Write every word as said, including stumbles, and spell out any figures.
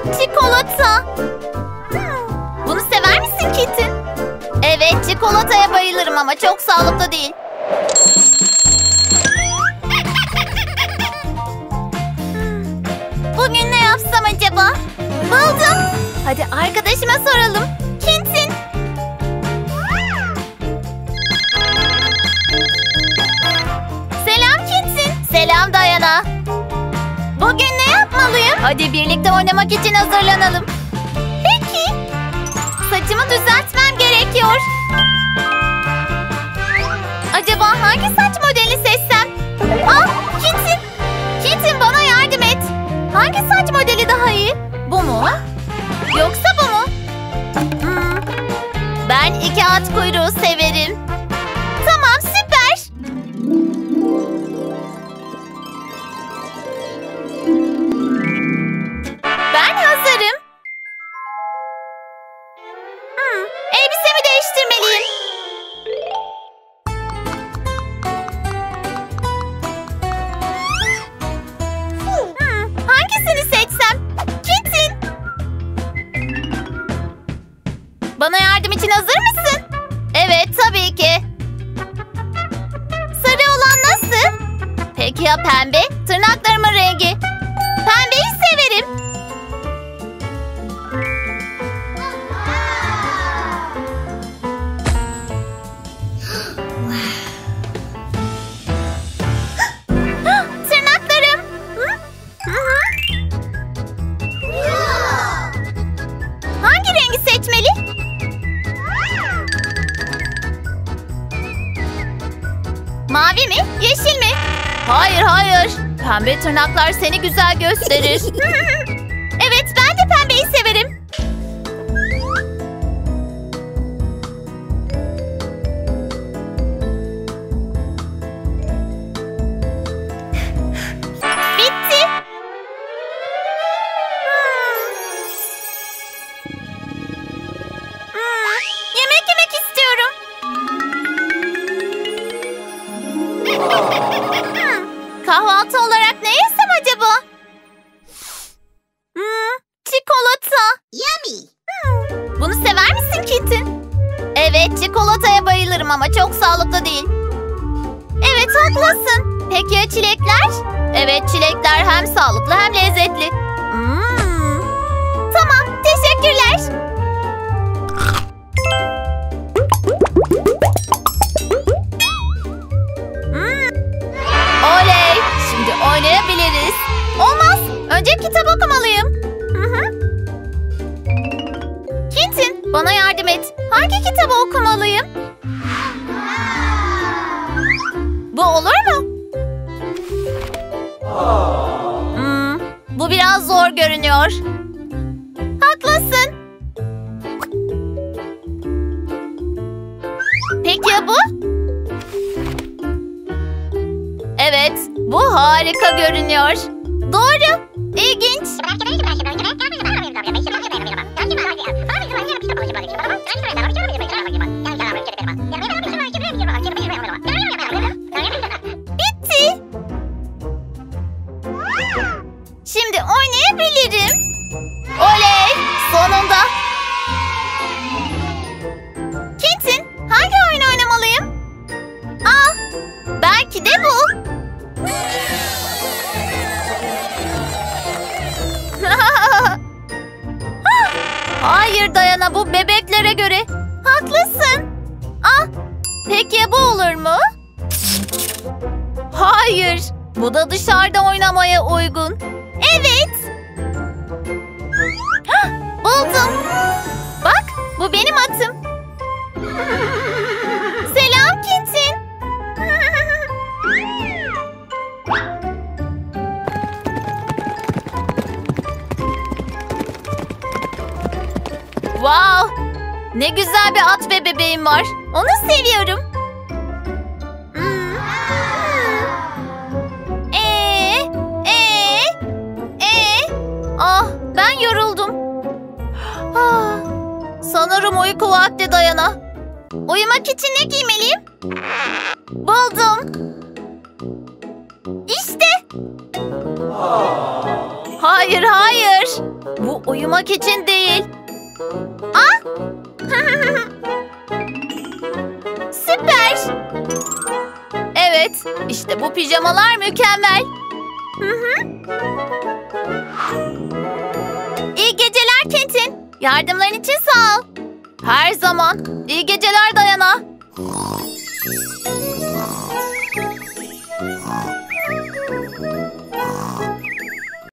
Çikolata. Bunu sever misin Kitten? Evet, çikolataya bayılırım ama çok sağlıklı değil. Bugün ne yapsam acaba? Buldum. Hadi arkadaşıma soralım. Kitten. Selam Kitten. Selam Diana. Bugün ne yapmalıyım? Hadi birlikte oynamak için hazırlanalım. Peki. Saçımı düzeltmem gerekiyor. Acaba hangi saç modeli seçsem? Ah, Kitten. Kitten, bana yardım et. Hangi saç modeli daha iyi? Bu mu? Yoksa bu mu? Hmm. Ben iki at kuyruğu severim. Tamam, süper. Ben hazırım. Hmm. Elbisemi değiştirmeliyim. Hmm. Hangisini seçsem? Kitten. Bana yardım için hazır mısın? Evet, tabii ki. Sarı olan nasıl? Peki ya pembe? Tırnaklarımın rengi. Pembeyi severim. Tırnaklarım. Hı? Hı hı. Hangi rengi seçmeli? Mavi mi? Yeşil mi? Hayır, hayır. Pembe tırnaklar seni güzel gösterir. Evet, ben de pembeyi severim. Bitti. Hmm. Hmm. Yemek yemek istiyorum. Hmm. Kahvaltı olarak ne yesem acaba? Hmm. Çikolata. Yummy. Hmm. Bunu sever misin Kitten? Evet, çikolataya bayılırım ama çok sağlıklı değil. Evet, haklısın. Peki ya çilekler? Evet, çilekler hem sağlıklı hem lezzetli. Hmm. Tamam, teşekkürler. Hmm. Oley! Şimdi oynayabiliriz. Olmaz. Önce kitap okumalıyım. Hı hı. Kitten, bana yardım et. Hangi kitabı okumalıyım? Bu olur mu? Hmm, bu biraz zor görünüyor. Haklısın. Peki ya bu? Evet, bu harika görünüyor. Doğru, ilginç. Bitti. Şimdi oynayabilirim. Oley, sonunda. Kitten, hangi oyun oynamalıyım? Ah, belki de bu. Hayır Diana, bu bebeklere göre. Haklısın. Ah, peki ya bu olur mu? Hayır, bu da dışarıda oynamaya uygun. Evet. Hah, buldum. Bak, bu benim atım. Selam Kitten. Wow! Ne güzel bir at ve bebeğim var. Onu seviyorum. Hmm. Ee, ee, ee. Ah, ben yoruldum. Ah, sanırım uyku vakti Diana. Uyumak için ne giymeliyim? Buldum. İşte. Hayır, hayır. Bu uyumak için değil. Ah! Süper. Evet, işte bu pijamalar mükemmel. Hı hı. İyi geceler Tintin. Yardımların için sağ ol. Her zaman. İyi geceler Dayana.